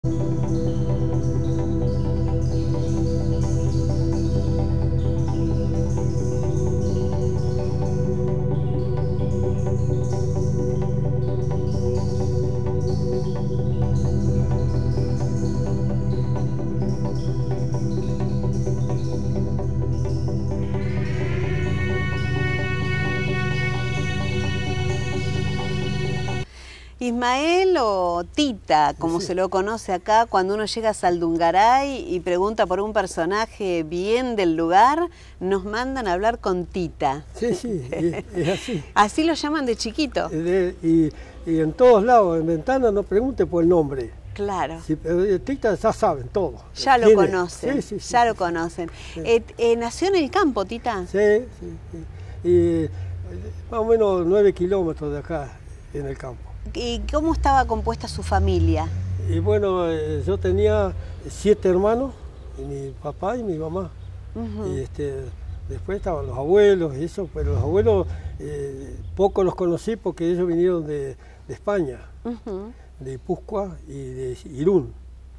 Ismael o Tita, como se lo conoce acá, cuando uno llega a Saldungaray y pregunta por un personaje bien del lugar, nos mandan a hablar con Tita. Sí, sí, es así. Así lo llaman de chiquito. Y en todos lados, en Ventana, no pregunte por el nombre. Claro. Si, Tita ya saben todo. Ya lo conocen, sí, sí, ya sí, lo conocen. Sí. ¿Nació en el campo, Tita? Sí, sí, sí. Y más o menos 9 kilómetros de acá, en el campo. ¿Y cómo estaba compuesta su familia? Y bueno, yo tenía 7 hermanos, y mi papá y mi mamá. Y después estaban los abuelos y eso, pero los abuelos poco los conocí porque ellos vinieron de España, de Guipúzcoa y de Irún.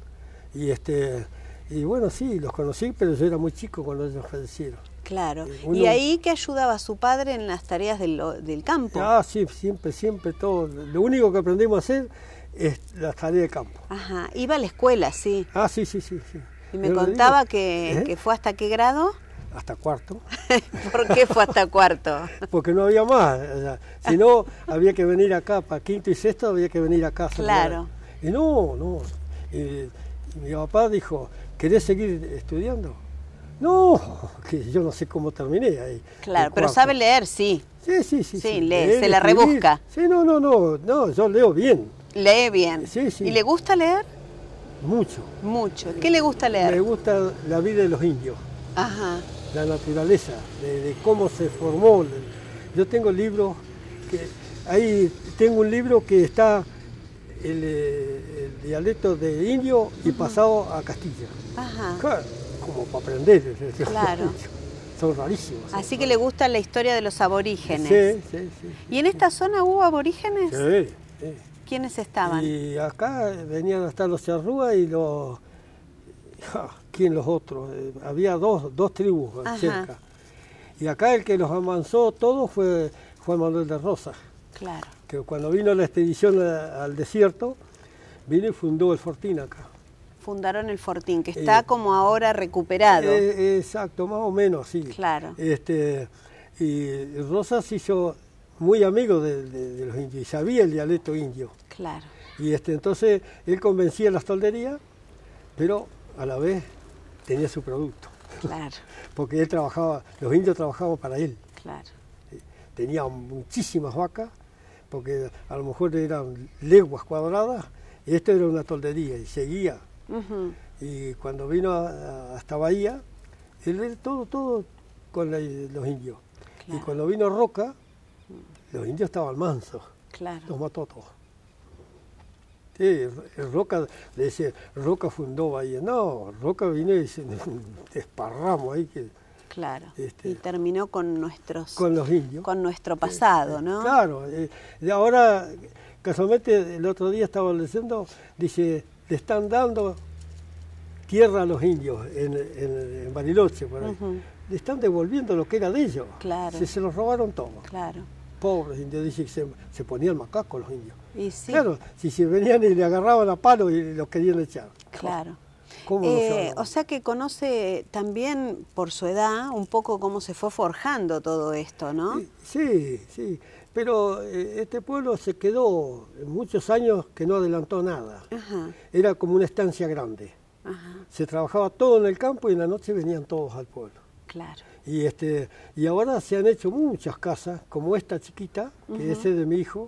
Y bueno, sí, los conocí, pero yo era muy chico cuando ellos fallecieron. Claro. ¿Y ahí qué ayudaba a su padre en las tareas del campo? Ah, sí, siempre todo. Lo único que aprendimos a hacer es las tareas de campo. Ajá. Iba a la escuela, sí. Ah, sí. Y me contaba que fue hasta qué grado. Hasta cuarto. ¿Por qué fue hasta cuarto? Porque no había más. O sea, si no, había que venir acá, para quinto y sexto había que venir acá. Claro. Y no. Y mi papá dijo, ¿querés seguir estudiando? No, que yo no sé cómo terminé ahí. Claro, pero sabe leer, sí. Sí. Sí, lee, se la rebusca. Sí, no, yo leo bien. Lee bien. Sí. ¿Y le gusta leer? Mucho. ¿Qué le gusta leer? Me gusta la vida de los indios. Ajá. La naturaleza, de cómo se formó. Yo tengo libros ahí tengo un libro que está el dialecto de indio y pasado a Castilla. Ajá. Claro, como para aprender. Claro. Son rarísimos. Así que le gusta la historia de los aborígenes. Sí. ¿Y en esta zona hubo aborígenes? Sí. ¿Quiénes estaban? Y acá venían hasta los charrúas y los... ¿Quién los otros? Había dos tribus cerca. Y acá el que los amansó todos fue Juan Manuel de Rosas. Claro. Que cuando vino la expedición al desierto, vino y fundó el fortín acá. Fundaron el fortín, que está como ahora recuperado. Exacto, más o menos, sí. Claro. Y Rosas se hizo muy amigo de los indios y sabía el dialecto indio. Claro. Y entonces él convencía las tolderías, pero a la vez tenía su producto. Claro. Porque él trabajaba, los indios trabajaban para él. Claro. Tenía muchísimas vacas, porque a lo mejor eran leguas cuadradas, y esto era una toldería, y seguía. Y cuando vino hasta Bahía, él era todo con los indios. Claro. Y cuando vino Roca, los indios estaban mansos. Claro. Los mató todos. Sí, Roca, le dice, Roca fundó Bahía. No, Roca vino y se desparramos ahí. Claro, y terminó con los indios. Con nuestro pasado, ¿no? Claro, y ahora, casualmente, el otro día estaba leyendo, dice, le están dando tierra a los indios en Bariloche, por ahí. Le están devolviendo lo que era de ellos. Claro. Se los robaron todo. Claro. Pobres indios, dice que se ponían macacos los indios. Y sí. Claro, si venían y le agarraban a palo y los querían echar. Claro. O sea que conoce también por su edad un poco cómo se fue forjando todo esto, ¿no? Sí, pero este pueblo se quedó muchos años que no adelantó nada. Ajá. Era como una estancia grande. Ajá. Se trabajaba todo en el campo y en la noche venían todos al pueblo. Claro. Y ahora se han hecho muchas casas, como esta chiquita, que es de mi hijo.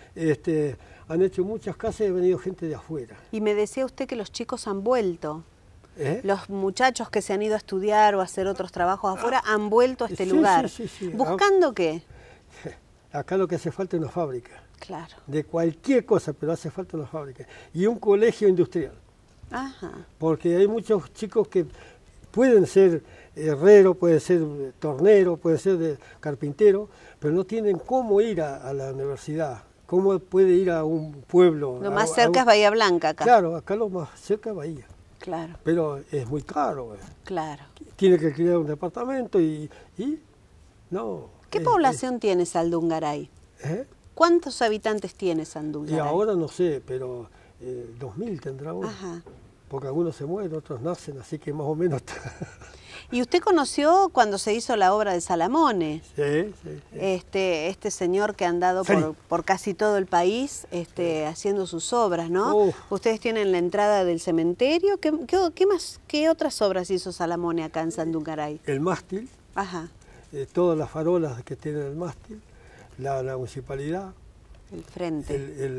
Han hecho muchas casas y ha venido gente de afuera. Y me decía usted que los chicos han vuelto. ¿Eh? Los muchachos que se han ido a estudiar o a hacer otros trabajos afuera han vuelto a este lugar. Sí. ¿Buscando qué? Acá lo que hace falta es una fábrica. Claro. De cualquier cosa, pero hace falta una fábrica. Y un colegio industrial. Ajá. Porque hay muchos chicos que pueden ser herrero, pueden ser tornero, pueden ser carpintero, pero no tienen cómo ir a la universidad. ¿cómo puede ir a un pueblo? Lo más cerca es Bahía Blanca acá. Claro, acá lo más cerca es Bahía. Claro. Pero es muy caro. Claro. Tiene que alquilar un departamento y no. ¿Qué población tiene Saldungaray? ¿Cuántos habitantes tiene Saldungaray? Y ahora no sé, pero 2000 tendrá uno. Ajá. Porque algunos se mueren, otros nacen, así que más o menos está. ¿Y usted conoció cuando se hizo la obra de Salamone? Sí, sí. Este señor que ha andado por casi todo el país haciendo sus obras, ¿no? Ustedes tienen la entrada del cementerio. ¿Qué otras obras hizo Salamone acá en Saldungaray? El mástil. Ajá. Todas las farolas que tiene el mástil, la municipalidad. El frente.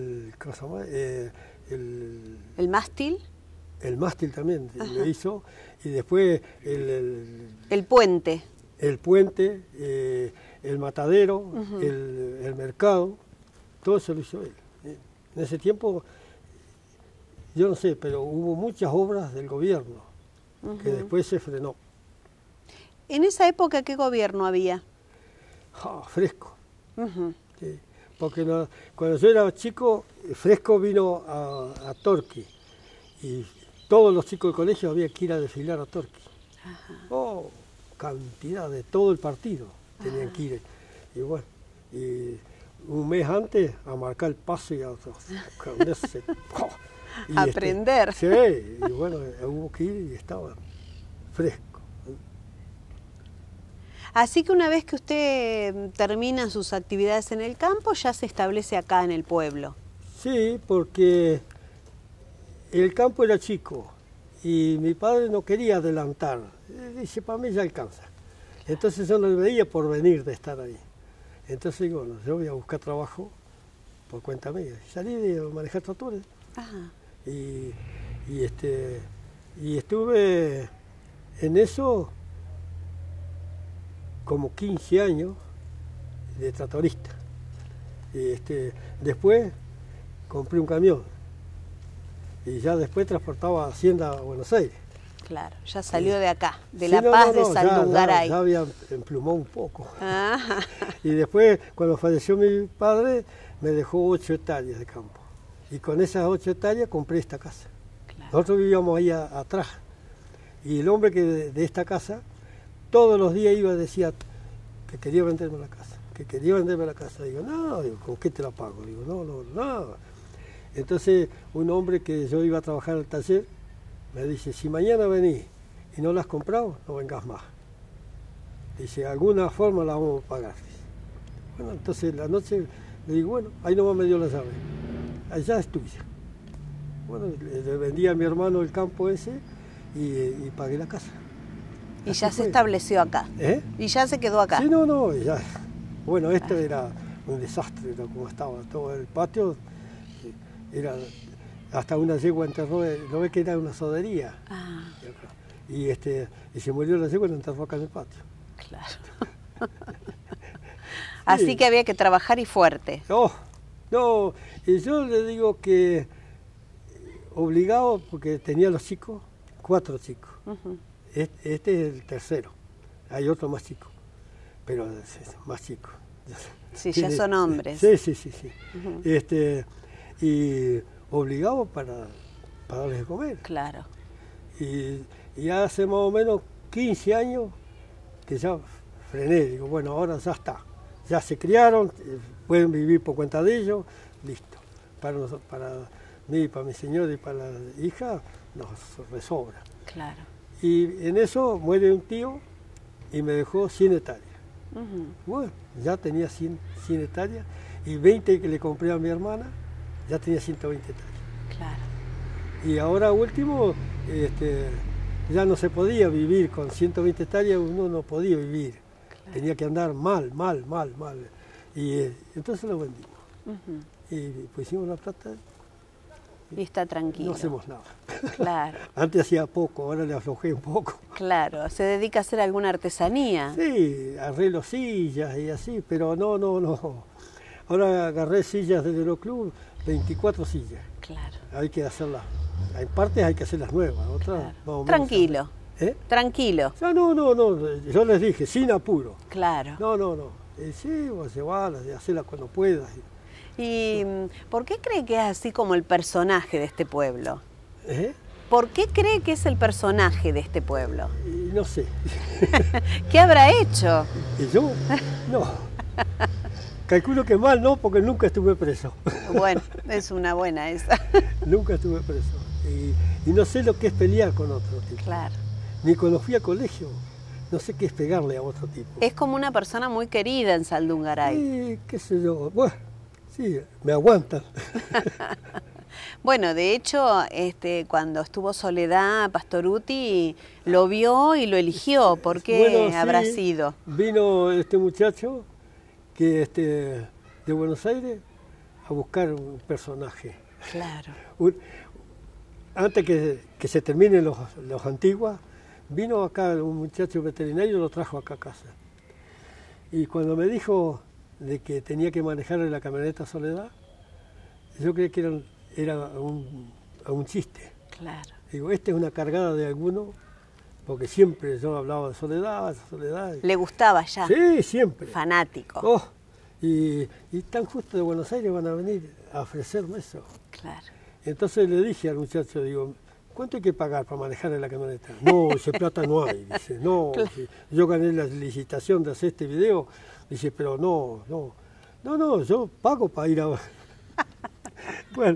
El mástil. El mástil también lo hizo, y después el puente. El puente, el matadero, el mercado, todo eso lo hizo él. En ese tiempo, yo no sé, pero hubo muchas obras del gobierno que después se frenó. ¿En esa época qué gobierno había? Fresco. Sí, porque cuando yo era chico, Fresco vino a Torquí, y todos los chicos del colegio había que ir a desfilar a Torquí. Cantidad de todo el partido tenían que ir. Y bueno, y un mes antes a marcar el paso y a aprender. Sí, y bueno, hubo que ir y estaba fresco. Así que una vez que usted termina sus actividades en el campo, ya se establece acá en el pueblo. Sí, porque el campo era chico y mi padre no quería adelantar. Dice, para mí ya alcanza. Entonces yo no le veía por venir de estar ahí. Entonces digo, bueno, yo voy a buscar trabajo por cuenta mía. Salí de manejar tractores. Y estuve en eso como 15 años de tractorista. Después compré un camión. Y ya después transportaba Hacienda a Buenos Aires. Claro, ya salió de acá, de La Paz, de Saldungaray. Ya había emplumado un poco. Y después, cuando falleció mi padre, me dejó 8 hectáreas de campo. Y con esas 8 hectáreas compré esta casa. Claro. Nosotros vivíamos ahí atrás. Y el hombre que de esta casa, todos los días iba y decía que quería venderme la casa. Que quería venderme la casa. Digo, no, ¿con qué te la pago? Digo, no. Entonces, un hombre que yo iba a trabajar al taller, me dice, si mañana venís y no la has comprado, no vengas más. Dice, alguna forma la vamos a pagar. Bueno, entonces la noche le digo, bueno, ahí nomás me dio la llave. Allá es tuya. Bueno, le vendí a mi hermano el campo ese y pagué la casa. Y así ya se estableció acá. Y ya se quedó acá. Sí, no, ya. Bueno, esto era un desastre, era como estaba todo el patio. Era hasta una yegua enterró, ¿no ve que era una sodería? Y se murió la yegua y la enterró acá en el patio. Claro. Así que había que trabajar y fuerte. No, y yo le digo que obligado, porque tenía los chicos, 4 chicos. Este es el tercero, hay otro más chico, pero es más chico. Sí, ya son hombres. Sí. Y obligado para darles de comer. Claro. Y hace más o menos 15 años que ya frené, digo, bueno, ahora ya está. Ya se criaron, pueden vivir por cuenta de ellos, listo. Para mí, para mi señora y para la hija, nos resobra. Claro. Y en eso muere un tío y me dejó 100 hectáreas. Bueno, ya tenía 100 hectáreas y 20 que le compré a mi hermana, ya tenía 120 hectáreas. Claro. Y ahora último, ya no se podía vivir con 120 hectáreas, uno no podía vivir. Claro. Tenía que andar mal. Y entonces lo vendimos. Y pusimos la plata. Y está tranquilo. No hacemos nada. Claro. Antes hacía poco, ahora le aflojé un poco. Claro, ¿se dedica a hacer alguna artesanía? Sí, arreglo sillas y así, pero no. Ahora agarré sillas desde los clubes, 24 sillas. Claro. Hay que hacerlas, en partes hay que hacerlas nuevas, otras claro. Tranquilo. Tranquilo. No, yo les dije, sin apuro. Claro. No. Sí, vos llevarlas y hacerlas cuando puedas. ¿Y por qué cree que es así como el personaje de este pueblo? ¿Eh? ¿Por qué cree que es el personaje de este pueblo? Y no sé. ¿Qué habrá hecho? ¿Y yo? No. Calculo que mal, ¿no? Porque nunca estuve preso. Bueno, es una buena esa. Nunca estuve preso. Y no sé lo que es pelear con otro tipo. Claro. Ni cuando fui a colegio, no sé qué es pegarle a otro tipo. Es como una persona muy querida en Saldungaray. Y qué sé yo, bueno, sí, me aguantan. Bueno, de hecho, cuando estuvo Soledad, Pastorutti lo vio y lo eligió. ¿Por qué Bueno, habrá sí, sido? Vino este muchacho que de Buenos Aires a buscar un personaje. Claro. Antes que se terminen los antiguos, vino acá un muchacho veterinario y lo trajo acá a casa. Y cuando me dijo de que tenía que manejarle la camioneta Soledad, yo creí que era un chiste. Claro. Digo, esta es una cargada de alguno, porque siempre yo hablaba de Soledad, Soledad. ¿Le gustaba ya? Sí, siempre. Fanático. Oh, y tan justo de Buenos Aires van a venir a ofrecerme eso. Claro. Entonces le dije al muchacho, digo, ¿cuánto hay que pagar para manejar en la camioneta? No, ese plata no hay. Dice, no, Claro. yo gané la licitación de hacer este video. Dice, pero no, yo pago para ir a... Bueno,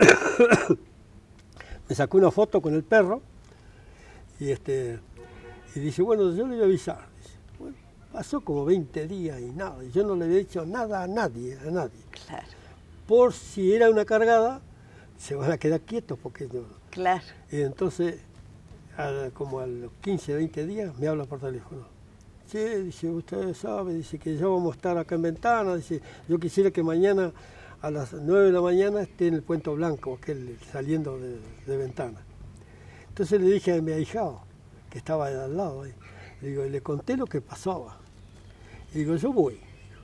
me sacó una foto con el perro y dice, bueno, yo le voy a avisar. Dice, bueno, pasó como 20 días y nada, y yo no le había dicho nada a nadie. Claro. Por si era una cargada, se van a quedar quietos porque no. Claro. Y entonces, como a los 15, 20 días, me habla por teléfono. Sí, dice, usted sabe, dice que ya vamos a estar acá en Ventana, dice, yo quisiera que mañana a las 9 de la mañana esté en el Puente Blanco, saliendo de Ventana. Entonces le dije a mi ahijado, que estaba al lado ahí, le conté lo que pasaba. Y digo, yo voy.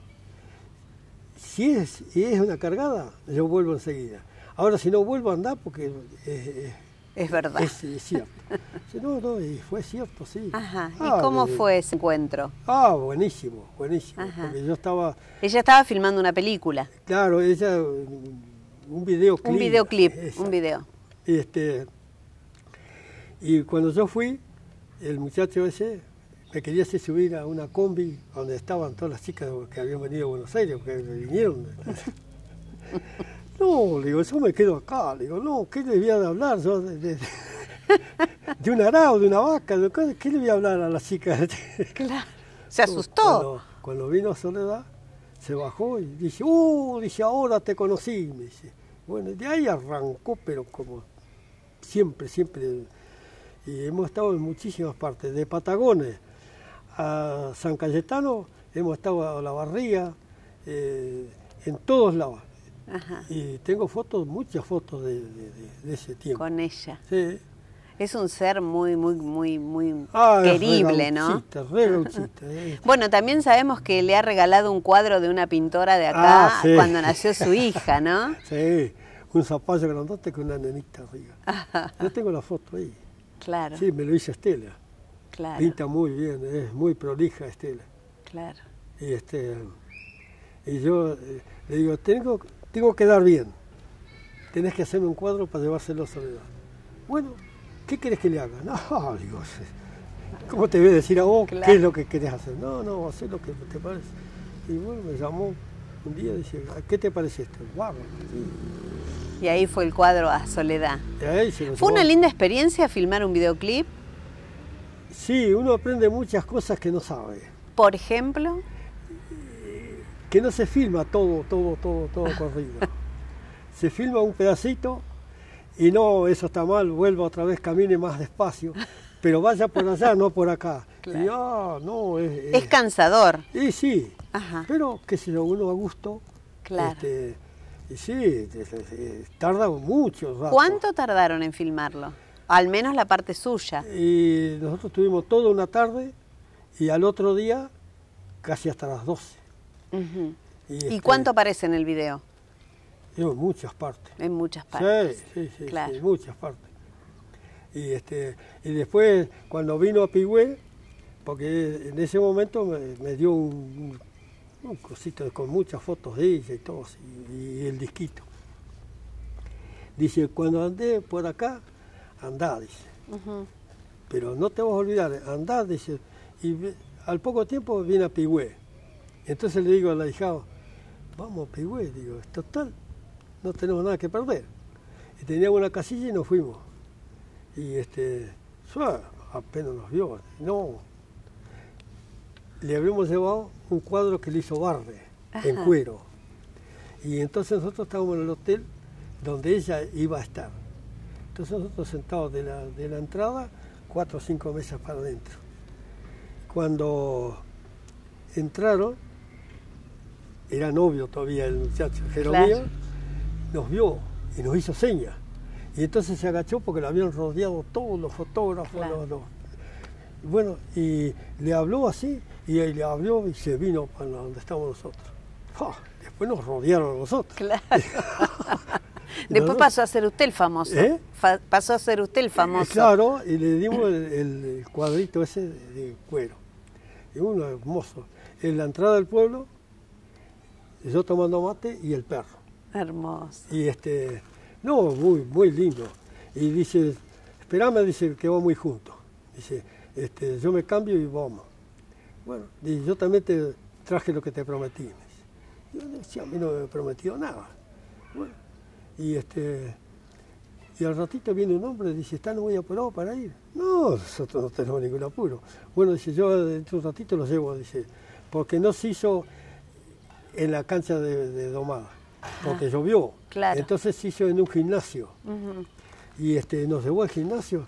Si es una cargada, yo vuelvo enseguida. Ahora si no vuelvo a andar porque es verdad. Es cierto. No, y fue cierto, sí. Ajá. ¿Y cómo fue ese encuentro? Buenísimo. Ajá. Porque yo estaba... Ella estaba filmando una película. Claro, un videoclip. Un videoclip, un video. Y cuando yo fui, el muchacho ese me quería hacer subir a una combi donde estaban todas las chicas que habían venido a Buenos Aires, que vinieron. No, le digo, yo me quedo acá. Le digo, no, ¿qué le voy a hablar yo de un arao, de una vaca? ¿Qué le voy a hablar a las chicas? Claro. Se asustó. Cuando vino Soledad, se bajó y dice, dice, ahora te conocí. Me dice. Bueno, de ahí arrancó, pero como siempre. Y hemos estado en muchísimas partes, de Patagones a San Cayetano, hemos estado a La Barriga, en todos lados. Ajá. Y tengo muchas fotos de ese tiempo. Con ella. Sí. Es un ser muy querible, ¿no? Re gauchita. Bueno, también sabemos que le ha regalado un cuadro de una pintora de acá sí. cuando nació su hija, ¿no? Sí, un zapallo grandote con una nenita arriba. Ajá. Yo tengo la foto ahí. Claro. Sí, me lo hizo Estela. Claro. Pinta muy bien, es muy prolija Estela. Claro. Y yo le digo, tengo que quedar bien. Tenés que hacerme un cuadro para llevárselo a Soledad. Bueno, ¿qué querés que le haga? No, digo, ¿cómo te voy a decir a vos claro. ¿Qué es lo que querés hacer? No, hacer lo que te parece. Y bueno, me llamó un día y dice, ¿qué te parece esto? Wow. Y ahí fue el cuadro a Soledad. ¿Fue una linda experiencia filmar un videoclip? Sí, uno aprende muchas cosas que no sabe. ¿Por ejemplo? Que no se filma todo corrido. Se filma un pedacito y no, eso está mal, vuelva otra vez, camine más despacio, pero vaya por allá, no por acá. Claro. Y no, es cansador. Y sí, ajá. Pero qué sé yo, uno a gusto. Claro. Y sí, tarda mucho rato. ¿Cuánto tardaron en filmarlo? Al menos la parte suya. Y nosotros tuvimos toda una tarde y al otro día casi hasta las 12. Uh-huh. ¿Y cuánto aparece en el video? En muchas partes. En muchas partes. Sí, claro. En muchas partes. Y después, cuando vino a Pigüé, porque en ese momento me dio un cosito con muchas fotos de ella y todo, y el disquito. Dice, cuando andé por acá, andá, dice. Pero no te vas a olvidar, andá, dice. Y al poco tiempo viene a Pigüé. Entonces le digo a la hija, vamos a Pigüé, digo, es total, no tenemos nada que perder. Y teníamos una casilla y nos fuimos. Y apenas nos vio, no. Le habíamos llevado un cuadro que le hizo Barre, en cuero. Y entonces nosotros estábamos en el hotel donde ella iba a estar. Entonces nosotros sentados de la entrada, 4 o 5 mesas para adentro. Cuando entraron, era novio todavía el muchacho, Jeromío, claro, nos vio y nos hizo señas. Y entonces se agachó porque lo habían rodeado todos los fotógrafos. Claro. Bueno, y le habló así, y él le habló y se vino para donde estábamos nosotros. ¡Oh! Después nos rodearon a nosotros. Claro. Después pasó a ser usted el famoso. Pasó a ser usted el famoso. Claro, y le dimos el cuadrito ese de cuero. Y uno hermoso. En la entrada del pueblo, yo tomando mate y el perro. Hermoso. Y no, muy, muy lindo. Y dice, esperame, dice, que vamos muy juntos. Dice, yo me cambio y vamos. Bueno, y yo también te traje lo que te prometí. Yo decía, a mí no me prometió nada. Bueno, y al ratito viene un hombre y dice, ¿están muy apurados para ir? No, nosotros no tenemos ningún apuro. Bueno, dice, yo dentro de un ratito los llevo, dice, porque no se hizo en la cancha de domada, porque llovió. Claro. Entonces se hizo en un gimnasio. Y nos llevó al gimnasio,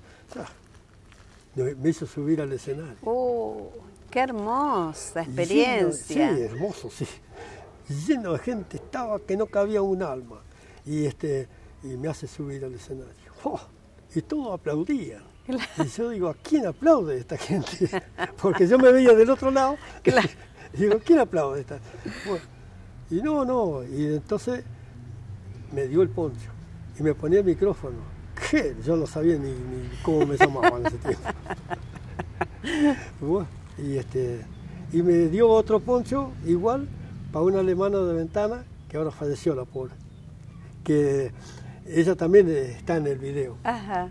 me hizo subir al escenario. ¡Qué hermosa experiencia! Sí, hermoso, sí. Lleno de gente estaba que no cabía un alma. Y me hace subir al escenario. ¡Oh! Y todos aplaudían. Claro. Y yo digo, ¿a quién aplaude esta gente? Porque yo me veía del otro lado. Claro. Y digo, ¿quién aplaude esta? Bueno, y no. Y entonces me dio el poncho y me ponía el micrófono. ¿Qué? Yo no sabía ni cómo me llamaban en ese tiempo. Bueno, y me dio otro poncho igual para una alemana de Ventana, que ahora falleció la pobre, que ella también está en el video. Ajá.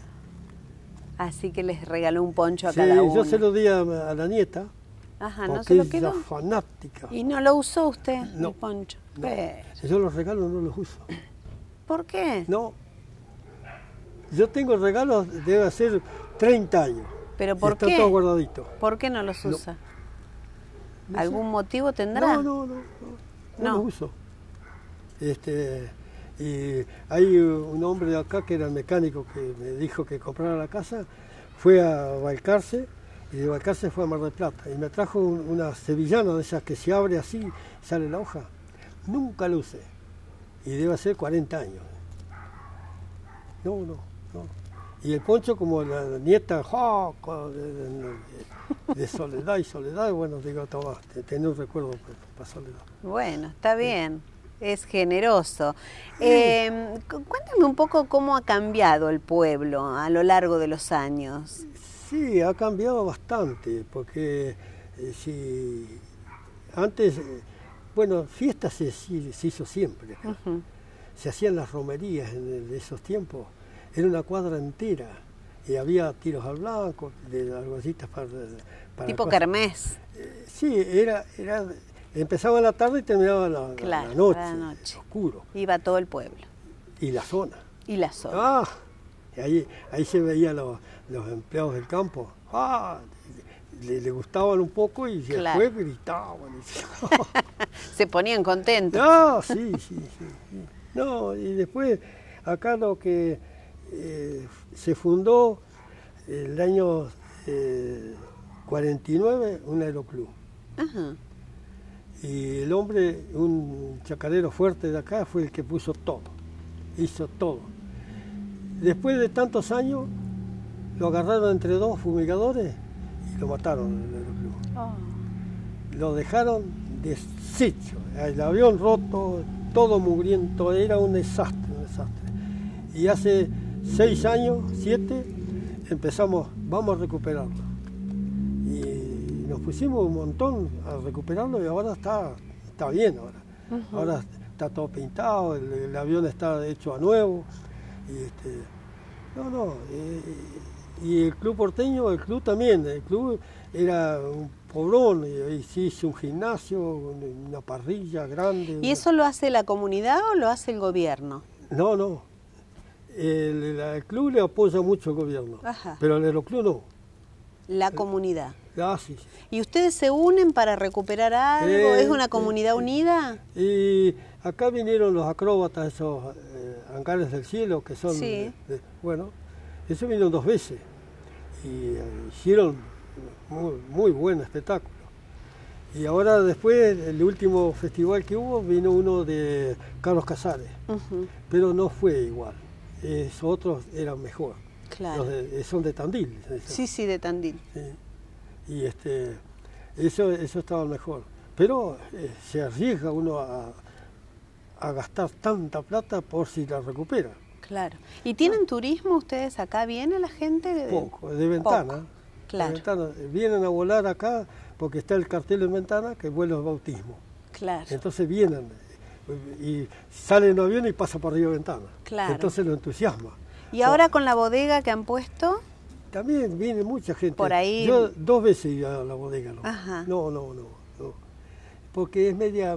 Así que les regaló un poncho a cada uno. Yo se lo di a la nieta. Ajá, ¿no se lo quedó? Ella es fanática. ¿Y no lo usó usted, no, el poncho? No. Si yo los regalos no los uso. ¿Por qué? No. Yo tengo regalos, debe ser 30 años. ¿Pero por qué? Está todo guardadito. ¿Por qué no los usa? No ¿Algún sé. motivo tendrá? No los uso. Y hay un hombre de acá que era el mecánico que me dijo que comprara la casa, fue a Balcarce y de Balcarce fue a Mar del Plata y me trajo una sevillana de esas que se abre así, sale la hoja. Nunca lo usé y debe ser 40 años. No. Y el poncho como la nieta de Soledad y Soledad, bueno, digo, toma, tenés un recuerdo para Soledad. Bueno, está bien. Es generoso. Cuéntame un poco cómo ha cambiado el pueblo a lo largo de los años. Sí, ha cambiado bastante, porque si antes, bueno, fiestas se hizo siempre. Se hacían las romerías en esos tiempos, era una cuadra entera, y había tiros al blanco, de argollitas para tipo kermés. Sí, empezaba en la tarde y terminaba la noche, oscuro. Iba todo el pueblo. Y la zona. Y ahí se veían los empleados del campo. Le gustaban un poco y después gritaban. Se ponían contentos. Sí. No, y después acá lo que se fundó el año 49, un aeroclub. Ajá. Y el hombre, un chacarero fuerte de acá, fue el que puso todo, hizo todo. Después de tantos años, lo agarraron entre dos fumigadores y lo mataron en el aeroclub. Lo dejaron deshecho, el avión roto, todo mugriento, era un desastre. Y hace 6 años, 7, vamos a recuperarlo. Y nos pusimos un montón a recuperarlo y ahora está bien ahora. Ahora está todo pintado, el avión está hecho a nuevo. Y el club porteño, el club también, el club era un poblón, y se hizo un gimnasio, una parrilla grande. ¿Y eso lo hace la comunidad o lo hace el gobierno? No. El club le apoya mucho al gobierno, pero el aeroclub no. La comunidad. Sí. ¿Y ustedes se unen para recuperar algo? ¿Es una comunidad unida? Y acá vinieron los acróbatas, esos hangares del cielo, que son, bueno, eso vino 2 veces y hicieron muy buen espectáculo. Y ahora después, el último festival que hubo, vino uno de Carlos Casares, pero no fue igual, esos otros eran mejor. Claro. Son de Tandil. Sí, de Tandil. Sí. Y eso estaba mejor. Pero se arriesga uno a gastar tanta plata por si la recupera. Claro. ¿Y tienen turismo ustedes acá? ¿Viene la gente? Poco, de ventana. Poco. Claro. De ventana. Vienen a volar acá porque está el cartel en ventana que vuela el bautismo. Claro. Entonces vienen y salen en avión y pasa por arriba de ventana. Claro. Entonces lo entusiasma. ¿Y ahora con la bodega que han puesto? También viene mucha gente. Por ahí. Yo 2 veces he ido a la bodega. ¿No? Ajá. No. Porque es media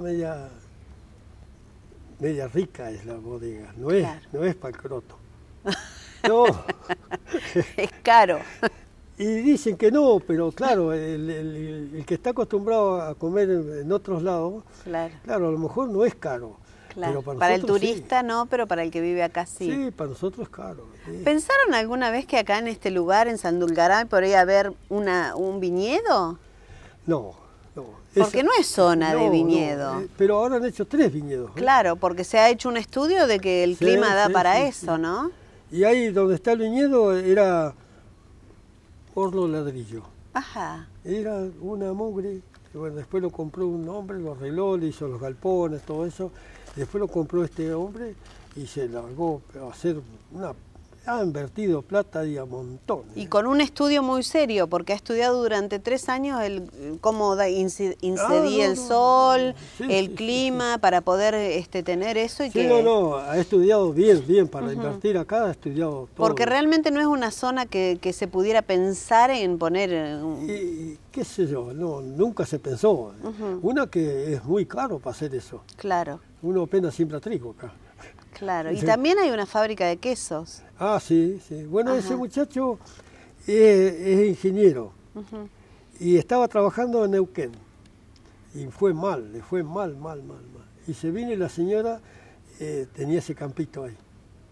rica es la bodega. No es para el croto. No. Es caro. Y dicen que no, pero claro, el que está acostumbrado a comer en otros lados, claro, a lo mejor no es caro. Claro. Pero para el turista no, pero para el que vive acá sí. Sí, para nosotros es caro. Sí. ¿Pensaron alguna vez que acá en este lugar, en Sandungaray, podría haber un viñedo? No. Porque no es zona de viñedo. Pero ahora han hecho 3 viñedos. Claro, porque se ha hecho un estudio de que el clima da para eso, ¿no? Y ahí donde está el viñedo era horno ladrillo. Ajá. Era una mugre. Bueno, después lo compró un hombre, lo arregló, le hizo los galpones, todo eso. Después lo compró este hombre y se largó a hacer ha invertido plata y a montones. Y con un estudio muy serio, porque ha estudiado durante 3 años cómo incidía el sol, el clima, para poder tener eso. Ha estudiado bien, para invertir acá ha estudiado todo. Porque realmente no es una zona que se pudiera pensar en poner... Y qué sé yo, nunca se pensó. Una que es muy caro para hacer eso. Claro. Uno apenas siembra trigo acá. Claro, y también hay una fábrica de quesos. Sí. Bueno, ese muchacho es ingeniero y estaba trabajando en Neuquén y le fue mal. Y se vino y la señora tenía ese campito ahí.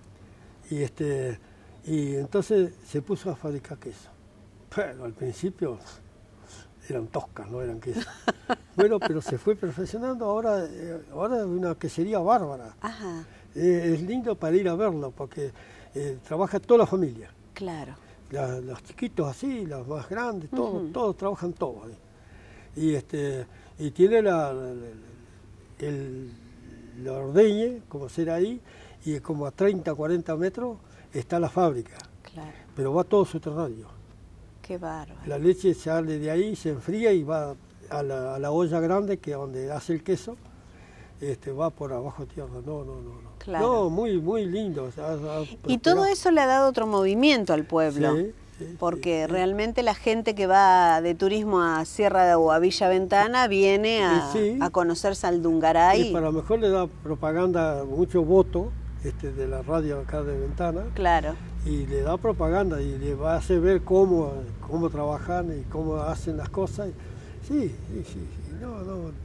Y entonces se puso a fabricar queso. Pero al principio eran toscas, no eran quesos. Bueno, pero se fue perfeccionando, ahora es una quesería bárbara. Ajá. Es lindo para ir a verlo porque trabaja toda la familia. Claro. Los chiquitos así, los más grandes, todos trabajan todos ahí. Y tiene la ordeñe, como será ahí, y como a 30, 40 metros está la fábrica. Claro. Pero va todo subterráneo. Qué bárbaro. La leche sale de ahí, se enfría y va a la olla grande, que es donde hace el queso. Va por abajo tierra, no. Claro. No, muy lindo. Y todo eso le ha dado otro movimiento al pueblo, porque realmente la gente que va de turismo a Sierra o a Villa Ventana viene a conocer Sandungaray. Y para lo mejor le da propaganda, mucho voto de la radio acá de Ventana. Claro. Y le da propaganda y le va a hacer ver cómo trabajan y cómo hacen las cosas. Sí, no.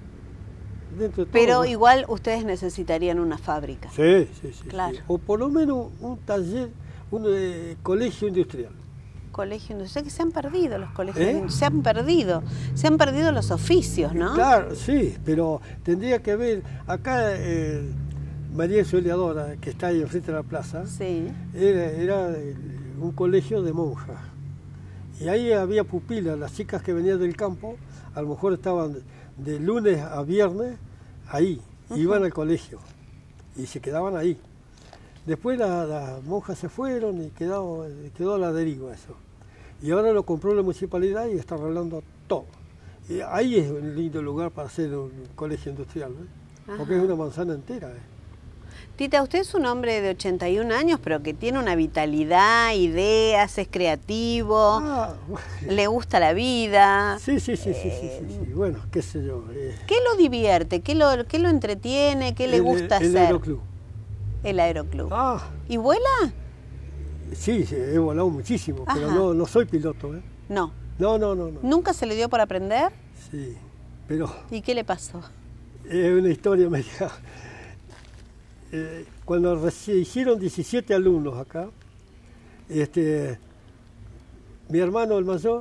Pero igual ustedes necesitarían una fábrica. Sí. Claro. Sí. O por lo menos un taller, un colegio industrial. Colegio industrial, que se han perdido los colegios, se han perdido los oficios, ¿no? Claro, sí, pero tendría que haber, acá María Soleadora, que está ahí enfrente de la plaza, era un colegio de monjas. Y ahí había pupilas, las chicas que venían del campo, a lo mejor estaban de lunes a viernes ahí, iban al colegio y se quedaban ahí. Después las monjas se fueron y quedó a la deriva eso. Y ahora lo compró la municipalidad y está arreglando todo. Y ahí es un lindo lugar para hacer un colegio industrial, porque es una manzana entera. Tita, usted es un hombre de 81 años, pero que tiene una vitalidad, ideas, es creativo, le gusta la vida. Sí. Bueno, qué sé yo. ¿Qué lo divierte? ¿Qué lo entretiene? ¿Qué le gusta hacer? El aeroclub. El aeroclub. ¿Y vuela? Sí, he volado muchísimo, pero no soy piloto. No. No. ¿Nunca se le dio por aprender? Sí, pero... ¿Y qué le pasó? Es una historia media... cuando se hicieron 17 alumnos acá, mi hermano, el mayor,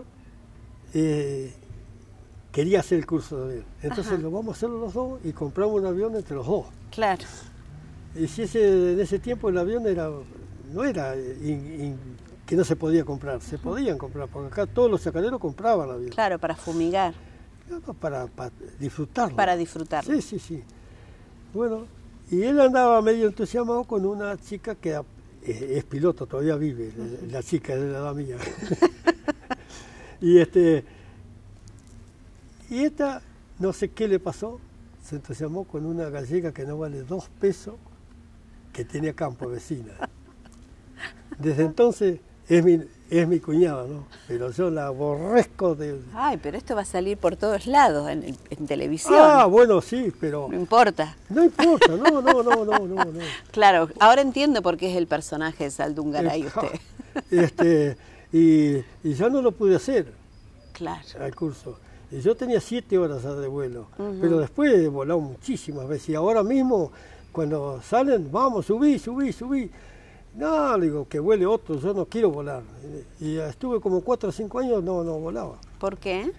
quería hacer el curso de avión. Entonces lo vamos a hacer los dos y compramos un avión entre los dos. Claro. Y si en ese tiempo el avión no era que no se podía comprar, se podían comprar, porque acá todos los chacareros compraban avión. Claro, para fumigar. No, para disfrutarlo. Para disfrutarlo. Sí. Bueno, y él andaba medio entusiasmado con una chica que es piloto, todavía vive, la chica es de la edad mía. y esta, no sé qué le pasó, se entusiasmó con una gallega que no vale 2 pesos, que tenía campo vecina. Desde entonces es mi cuñada, ¿no? Pero yo la aborrezco de... Ay, pero esto va a salir por todos lados, en televisión. Bueno, sí, pero... No importa. No importa, no. Claro, ahora entiendo por qué es el personaje de Saldungaray usted. Y ya no lo pude hacer. Claro. Al curso. Y yo tenía 7 horas de vuelo, pero después he volado muchísimas veces. Y ahora mismo, cuando salen, vamos, subí. No, le digo, que vuele otro, yo no quiero volar. Y estuve como 4 o 5 años, no volaba. ¿Por qué?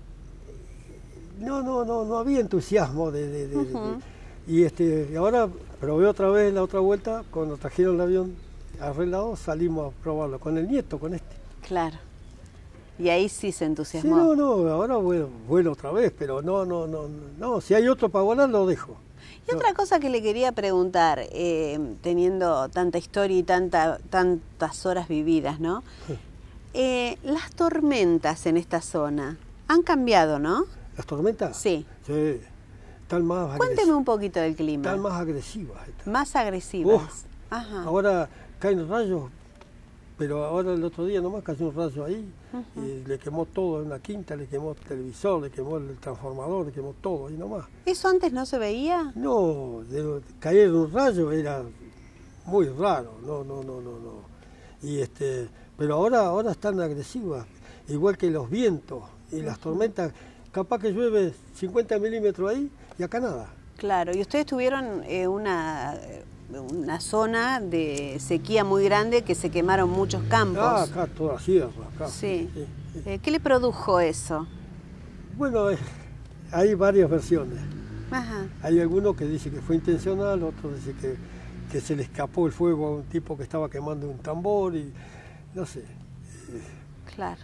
No había entusiasmo y ahora probé otra vez la otra vuelta, cuando trajeron el avión arreglado, salimos a probarlo con el nieto, con este. Claro. Y ahí sí se entusiasmó. Sí, ahora vuelo otra vez, pero no, si hay otro para volar lo dejo. Y otra cosa que le quería preguntar, teniendo tanta historia y tantas horas vividas, ¿no? Las tormentas en esta zona han cambiado, ¿no? ¿Las tormentas? Sí. Sí. Están más agresivas. Cuénteme un poquito del clima. Están más agresivas. Más agresivas. Ajá. Ahora caen rayos, pero ahora el otro día nomás cayó un rayo ahí y le quemó todo en la quinta, le quemó el televisor, le quemó el transformador, le quemó todo ahí nomás. ¿Eso antes no se veía? No, caer un rayo era muy raro, no. Y pero ahora están agresivas, igual que los vientos y las tormentas, capaz que llueve 50 milímetros ahí y acá nada. Claro, y ustedes tuvieron una zona de sequía muy grande que se quemaron muchos campos. Acá toda sierra, acá. Sí. ¿Qué le produjo eso? Bueno, hay varias versiones. Ajá. Hay algunos que dicen que fue intencional, otros dicen que se le escapó el fuego a un tipo que estaba quemando un tambor y no sé. Claro.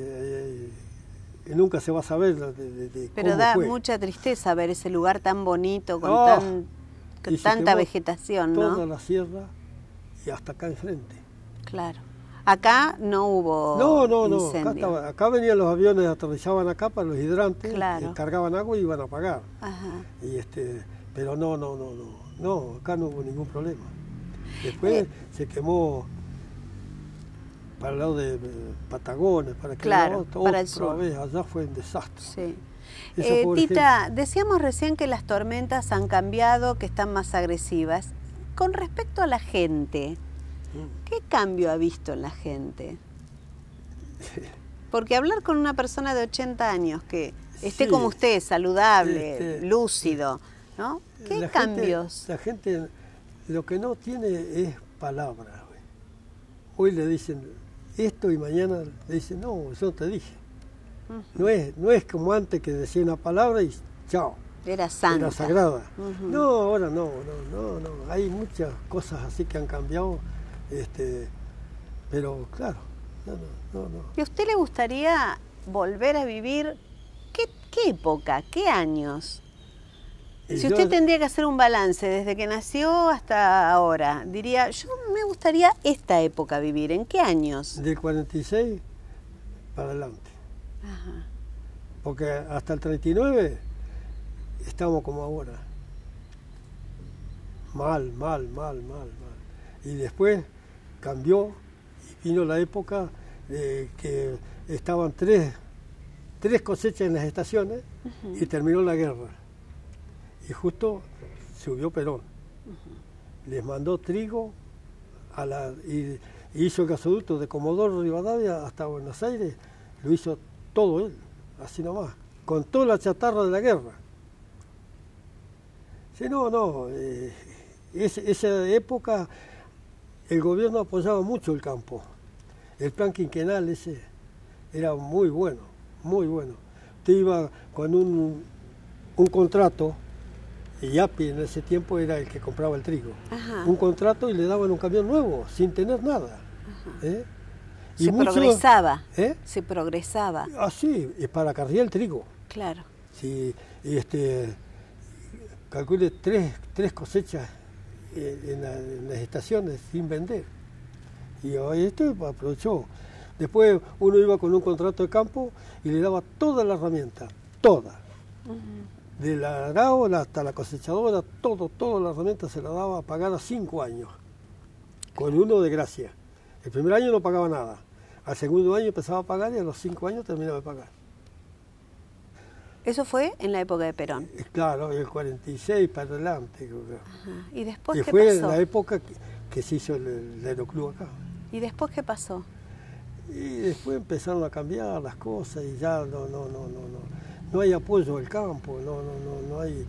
Nunca se va a saber Pero cómo da fue. mucha tristeza ver ese lugar tan bonito, con tanta vegetación, ¿no? Toda la sierra y hasta acá enfrente. Claro. Acá no hubo incendio. Acá venían los aviones, aterrizaban acá para los hidrantes, claro. Cargaban agua y iban a apagar. Ajá. Pero no, acá no hubo ningún problema. Después se quemó para el lado de Patagones, para que claro, para el sur. Vez, allá fue un desastre. Sí. Tita, decíamos recién que las tormentas han cambiado, que están más agresivas. Con respecto a la gente, ¿qué cambio ha visto en la gente? Porque hablar con una persona de 80 años que esté como usted, saludable, lúcido, ¿no? ¿Qué cambios? La gente lo que no tiene es palabras. Hoy le dicen esto y mañana le dicen, no, yo te dije. No es como antes que decía una palabra y chao. Era santa. Era sagrada. No, ahora no. Hay muchas cosas así que han cambiado, pero claro, no. ¿Y a usted le gustaría volver a vivir qué época, qué años? Si usted tendría que hacer un balance desde que nació hasta ahora, diría, yo me gustaría esta época vivir. ¿En qué años? Del 46 para adelante. Ajá. porque hasta el 39 estamos como ahora. Mal. Y después cambió y vino la época que estaban tres cosechas en las estaciones y terminó la guerra. Y justo subió Perón. Les mandó trigo y hizo el gasoducto de Comodoro Rivadavia hasta Buenos Aires, lo hizo todo él, así nomás, con toda la chatarra de la guerra. Sí, esa época el gobierno apoyaba mucho el campo. El plan quinquenal ese era muy bueno, muy bueno. Usted iba con un contrato, y Yapi en ese tiempo era el que compraba el trigo. Ajá. Un contrato y le daban un camión nuevo, sin tener nada. Y se progresaba. Se progresaba. Ah, sí, para cargar el trigo. Claro. Sí, calcule tres cosechas en las estaciones sin vender. Y esto aprovechó. Después uno iba con un contrato de campo y le daba toda la herramienta, toda. Del arao hasta la cosechadora, toda la herramienta se la daba a pagar a 5 años, con uno de gracia. El primer año no pagaba nada, al segundo año empezaba a pagar y a los 5 años terminaba de pagar. ¿Eso fue en la época de Perón? Claro, el 46 para adelante. Ajá. ¿Y después qué pasó? Fue en la época que se hizo el aeroclub acá. ¿Y después qué pasó? Y después empezaron a cambiar las cosas y ya no hay apoyo del campo, no hay,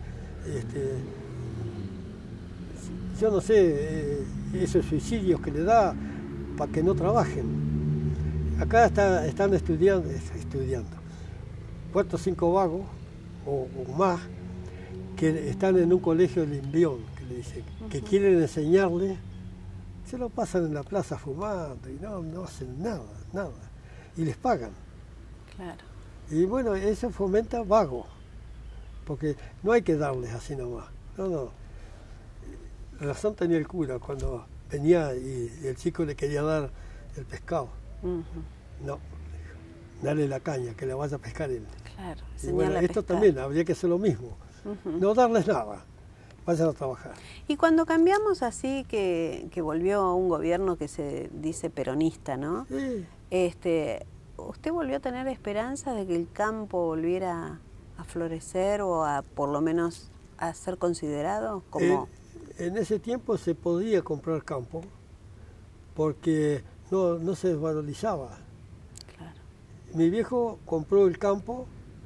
yo no sé, esos suicidios que le da para que no trabajen. Acá están estudiando 4 o 5 vagos o más que están en un colegio de Limbión, que le dicen, que quieren enseñarle, se lo pasan en la plaza fumando y no hacen nada, y les pagan. Claro. Y bueno, eso fomenta vago, porque no hay que darles así nomás. No. Razón tenía el cura cuando venía y el chico le quería dar el pescado. No, dale la caña, que la vaya a pescar él. Claro, y bueno, esto también habría que hacer lo mismo. No darles nada, vayan a trabajar. Y cuando cambiamos así, que volvió un gobierno que se dice peronista, ¿no? Sí. ¿Usted volvió a tener esperanza de que el campo volviera a florecer o a por lo menos a ser considerado como...? En ese tiempo se podía comprar campo porque no se desvalorizaba. Claro. Mi viejo compró el campo,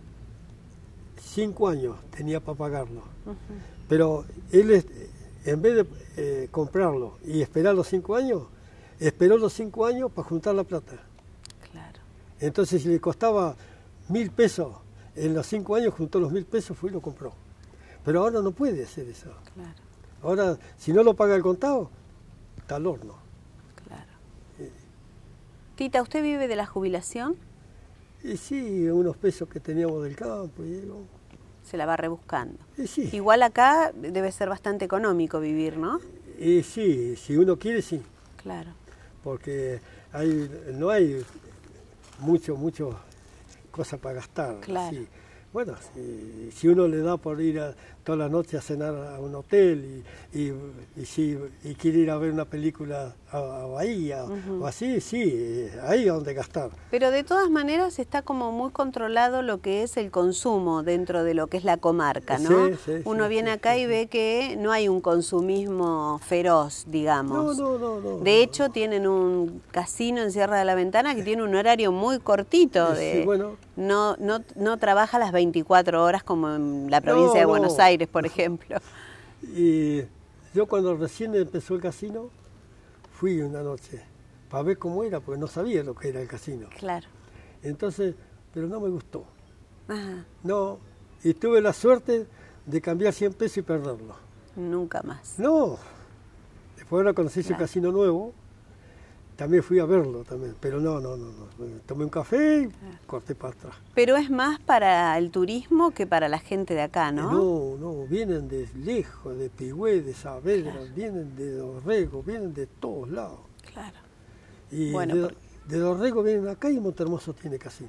5 años tenía para pagarlo. Pero él, en vez de comprarlo y esperar los 5 años, esperó los 5 años para juntar la plata. Claro. Entonces, si le costaba 1.000 pesos, en los 5 años juntó los 1.000 pesos, fue y lo compró. Pero ahora no puede hacer eso. Claro. Ahora, si no lo paga el contado, está al horno. Claro. Tita, ¿usted vive de la jubilación? Y sí, unos pesos que teníamos del campo. Se la va rebuscando. Sí. Igual acá debe ser bastante económico vivir, ¿no? Sí, si uno quiere, sí. Claro. Porque no hay mucho cosa para gastar. Claro. Sí. Bueno, si uno le da por ir toda la noche a cenar a un hotel y quiere ir a ver una película a Bahía o así, sí, ahí es donde gastar. Pero de todas maneras está como muy controlado lo que es el consumo dentro de lo que es la comarca, ¿no? Sí, uno viene acá y ve que no hay un consumismo feroz, digamos. No. De hecho, tienen un casino en Sierra de la Ventana que tiene un horario muy cortito. Sí, bueno. No trabaja las 24 horas como en la provincia de Buenos Aires, por ejemplo. Y yo cuando recién empezó el casino, fui una noche para ver cómo era, porque no sabía lo que era el casino. Claro. Entonces, pero no me gustó. Ajá. No, y tuve la suerte de cambiar 100 pesos y perderlo. Nunca más. No. Después ahora conocí ese casino nuevo, también fui a verlo también, pero no. Tomé un café y corté para atrás. Pero es más para el turismo que para la gente de acá, ¿no? No, vienen de lejos, de Pigüé, de Saavedra, vienen de Dorrego, vienen de todos lados. Claro. Y bueno, de Dorrego vienen acá y Montehermoso tiene casino.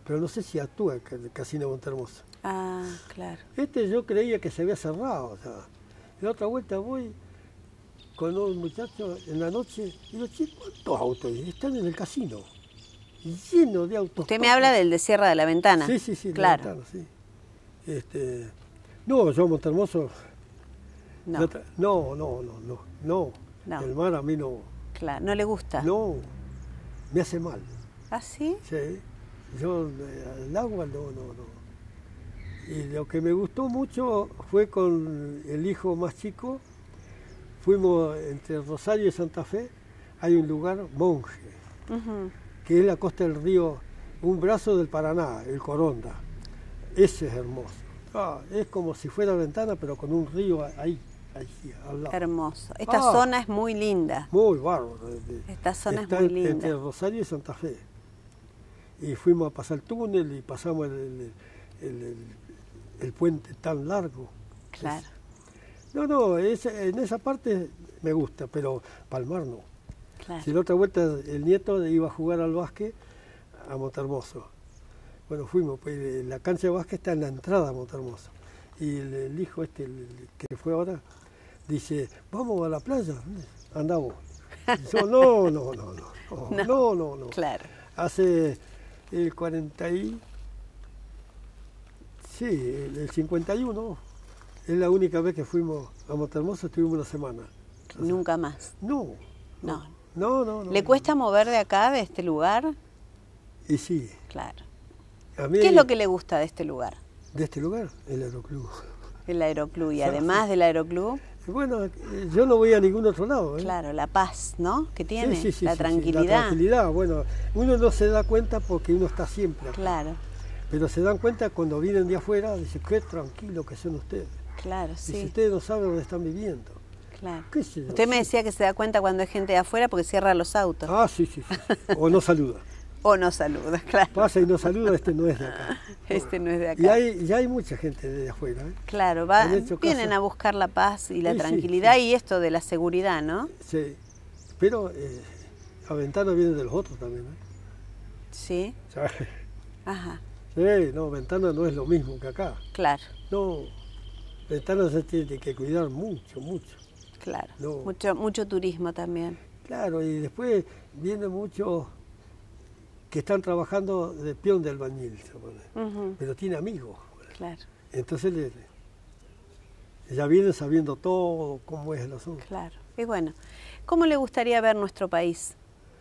pero no sé si actúa el Casino Montehermoso. Ah, claro. Yo creía que se había cerrado, o sea, la otra vuelta voy con un muchacho en la noche y digo, che, ¿cuántos autos hay? Están en el casino, lleno de autos. Usted me habla del de Sierra de la Ventana. Sí, claro. de la Ventana, sí. No, yo Montehermoso, no. El mar a mí no. Claro, ¿no le gusta? No, me hace mal. ¿Ah, sí? Sí, yo el agua no. Y lo que me gustó mucho fue con el hijo más chico, fuimos entre Rosario y Santa Fe, hay un lugar, Monje, que es la costa del río, un brazo del Paraná, el Coronda. Ese es hermoso. Es como si fuera Ventana, pero con un río ahí al lado. Hermoso. Esta zona es muy linda. Muy bárbaro. Esta zona es muy linda. Entre Rosario y Santa Fe. Y fuimos a pasar el túnel y pasamos el puente tan largo. Claro. En esa parte me gusta, pero Palmar no. Claro. Si la otra vuelta el nieto iba a jugar al básquet a Montehermoso. Bueno, fuimos, pues la cancha de básquet está en la entrada a Montehermoso. Y el hijo el que fue ahora, dice, vamos a la playa, anda vos. Y yo, no. Claro. Hace el 51, es la única vez que fuimos a Montehermoso, estuvimos una semana. Nunca más. No. ¿Le cuesta mover de acá, de este lugar? Y sí. Claro. A mí, ¿Qué es lo que le gusta de este lugar? ¿De este lugar? El aeroclub. El aeroclub. Y además del aeroclub... Bueno, yo no voy a ningún otro lado. Claro, la paz, ¿no? Que tiene, sí, la tranquilidad. La tranquilidad, bueno, uno no se da cuenta porque uno está siempre acá. Claro. Pero se dan cuenta cuando vienen de afuera, dicen, qué tranquilo que son ustedes. Claro, sí. Y si ustedes no saben dónde están viviendo. Claro. ¿Qué sé yo? Usted me decía que se da cuenta cuando hay gente de afuera porque cierra los autos. Ah, sí. O no saluda. O no saluda, claro. Pasa y no saluda, este no es de acá. Este no es de acá. Y hay mucha gente de afuera. Claro, vienen a buscar la paz y la tranquilidad y esto de la seguridad, ¿no? Sí, pero a Ventana vienen de los otros también, Sí. ¿sabes? Ajá. Sí, no, Ventana no es lo mismo que acá. Claro. No, Ventana se tiene que cuidar mucho. Claro, No. mucho turismo también. Claro, y después vienen muchos que están trabajando de peón de albañil, pero tiene amigos. Claro. Entonces ya vienen sabiendo todo, cómo es el asunto. Claro. Y bueno, ¿cómo le gustaría ver nuestro país?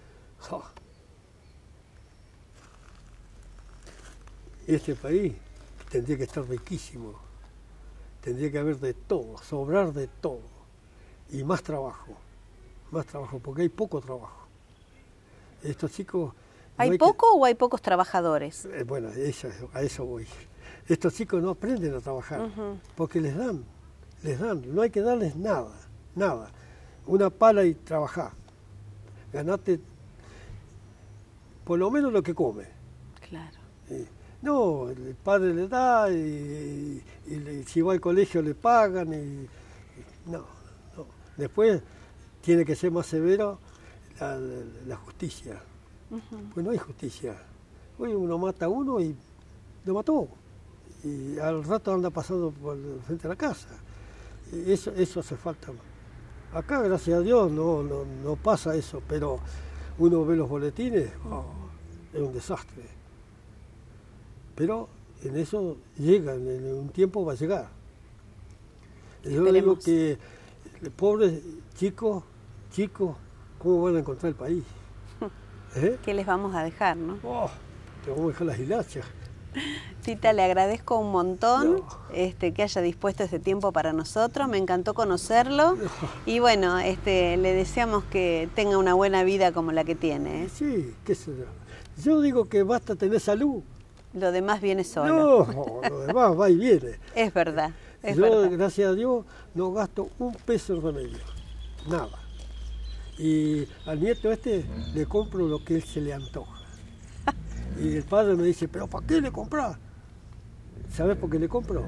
Este país tendría que estar riquísimo, tendría que haber de todo, sobrar de todo, y más trabajo, porque hay poco trabajo. Estos chicos... ¿Hay poco o hay pocos trabajadores? Bueno, a eso voy. Estos chicos no aprenden a trabajar, porque les dan, no hay que darles nada. Una pala y trabajar. Ganate por lo menos lo que come. Claro. No, el padre le da y si va al colegio le pagan no. Después tiene que ser más severo la justicia. Pues no hay justicia. Hoy uno mata a uno y lo mató. Y al rato anda pasando por frente a la casa. Eso hace falta. Acá, gracias a Dios, no pasa eso, pero uno ve los boletines, es un desastre. Pero en eso llegan, en un tiempo va a llegar. Yo digo que pobres chicos, ¿cómo van a encontrar el país? ¿Qué les vamos a dejar, no? Te vamos a dejar las hilachas. Tita, le agradezco un montón que haya dispuesto este tiempo para nosotros, me encantó conocerlo y bueno, le deseamos que tenga una buena vida como la que tiene. Sí, qué sé yo. Yo digo que basta tener salud. Lo demás viene solo. No, lo demás va y viene. Es verdad, verdad. Gracias a Dios, no gasto un peso en remedio, nada. Y al nieto le compro lo que él se le antoja. Y el padre me dice, ¿pero para qué le compras? ¿Sabes por qué le compro?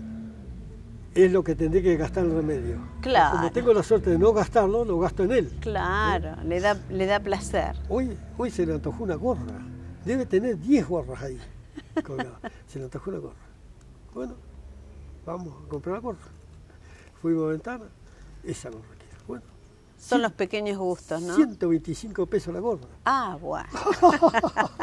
Es lo que tendré que gastar en remedio. Claro. Como tengo la suerte de no gastarlo, lo gasto en él. Claro, le da placer. Hoy se le antojó una gorra. Debe tener 10 gorras ahí. colgada. Se le antojó la gorra. Bueno, vamos a comprar la gorra. Fuimos a Ventana, esa gorra quiero. Bueno, son los pequeños gustos, ¿no? 125 pesos la gorra. Ah, bueno.